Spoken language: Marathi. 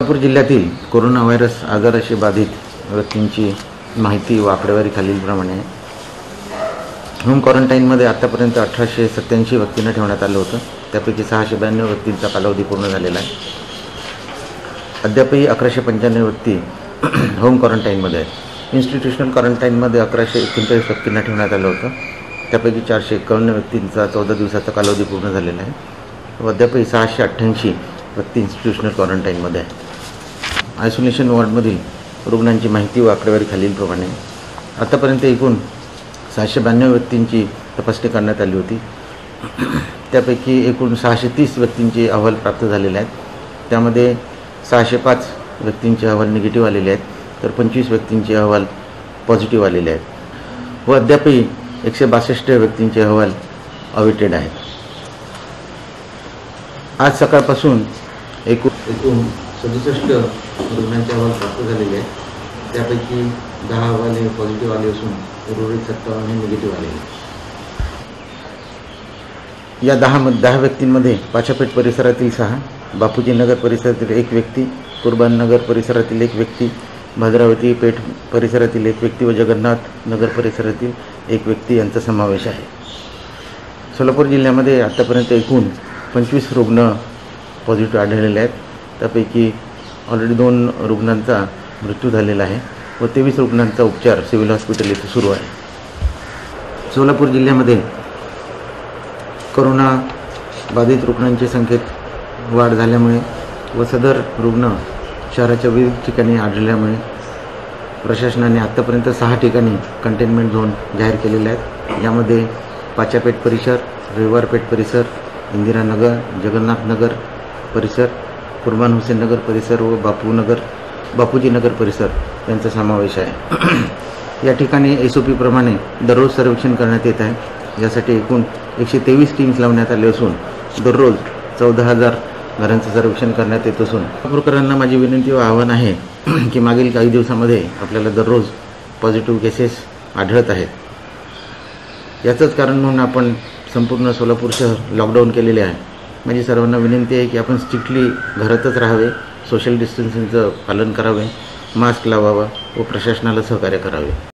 सोलापूर जिल्ह्यातील कोरोना व्हायरस आजाराशी बाधित व्यक्तींची माहिती व आकडेवारी खालीलप्रमाणे आहे. होम क्वारंटाईनमध्ये आतापर्यंत 1887 व्यक्तींना ठेवण्यात आलं होतं. त्यापैकी 692 व्यक्तींचा कालावधी पूर्ण झालेला आहे. अद्यापही 1195 व्यक्ती होम क्वारंटाईनमध्ये आहेत. इन्स्टिट्यूशनल क्वारंटाईनमध्ये 1139 व्यक्तींना ठेवण्यात आलं होतं. त्यापैकी 451 व्यक्तींचा 14 दिवसाचा कालावधी पूर्ण झालेला आहे व अद्यापही 688 व्यक्ती इन्स्टिट्यूशनल क्वारंटाईनमध्ये आहे. आयसोलेशन वॉर्डमधील रुग्णांची माहिती व आकडेवारी खालीलप्रमाणे. आतापर्यंत एकूण 692 व्यक्तींची तपासणी करण्यात आली होती. त्यापैकी एकूण 630 व्यक्तींचे अहवाल प्राप्त झालेले आहेत. त्यामध्ये 605 व्यक्तींचे अहवाल निगेटिव्ह आलेले आहेत, तर 25 व्यक्तींचे अहवाल पॉझिटिव्ह आलेले आहेत व अद्यापही 162 व्यक्तींचे अहवाल अवेटेड आहेत. आज सकाळपासून एकूण 67 रुग्णांचे अहवाल प्राप्त झालेले आहेत. त्यापैकी 10 अहवाल हे पॉझिटिव्ह आले असून उर्वरित 57 हे निगेटिव्ह आलेले आहेत. या 10 व्यक्तींमध्ये पाचापेठ परिसरातील 6, बापूजी नगर परिसरातील 1 व्यक्ती, कुर्बान नगर परिसरातील 1 व्यक्ती, भद्रावती पेठ परिसरातील 1 व्यक्ती व जगन्नाथ नगर परिसरातील 1 व्यक्ती यांचा समावेश आहे. सोलापूर जिल्ह्यामध्ये आतापर्यंत एकूण 25 रुग्ण पॉझिटिव्ह आढळलेले आहेत. त्यापैकी ऑलरेडी 2 रुग्णांचा मृत्यू झालेला आहे व 23 रुग्णांचा उपचार सिव्हिल हॉस्पिटल येथे सुरू आहे. सोलापूर जिल्ह्यामध्ये कोरोना बाधित रुग्णांच्या संख्येत वाढ झाल्यामुळे व सदर रुग्ण शहराच्या विविध ठिकाणी आढळल्यामुळे प्रशासनाने आत्तापर्यंत 6 ठिकाणी कंटेनमेंट झोन जाहीर केलेले आहेत. यामध्ये पाचापेठ परिसर, रविवारपेठ परिसर, इंदिरानगर, जगन्नाथ नगर परिसर, कुर्बान हुसेन नगर परिसर व बापूजी नगर परिसर यांचा समावेश आहे. या ठिकाणी SOP प्रमाणे दररोज सर्वेक्षण करण्यात येत आहे. यासाठी एकूण 123 टीम्स लावण्यात आले असून दररोज 14,000 घरांचं सर्वेक्षण करण्यात येत असून सोलापूरकरांना माझी विनंती व आवाहन आहे की मागील काही दिवसामध्ये आपल्याला दररोज पॉझिटिव्ह केसेस आढळत आहेत. याचंच कारण म्हणून आपण संपूर्ण सोलापूर शहर लॉकडाऊन केलेले आहे. माझी सर्वांना विनंती आहे की आपण स्ट्रिक्टली घरातच राहावे, सोशल डिस्टन्सिंगचं पालन करावे, मास्क लावावा व प्रशासनाला सहकार्य करावे.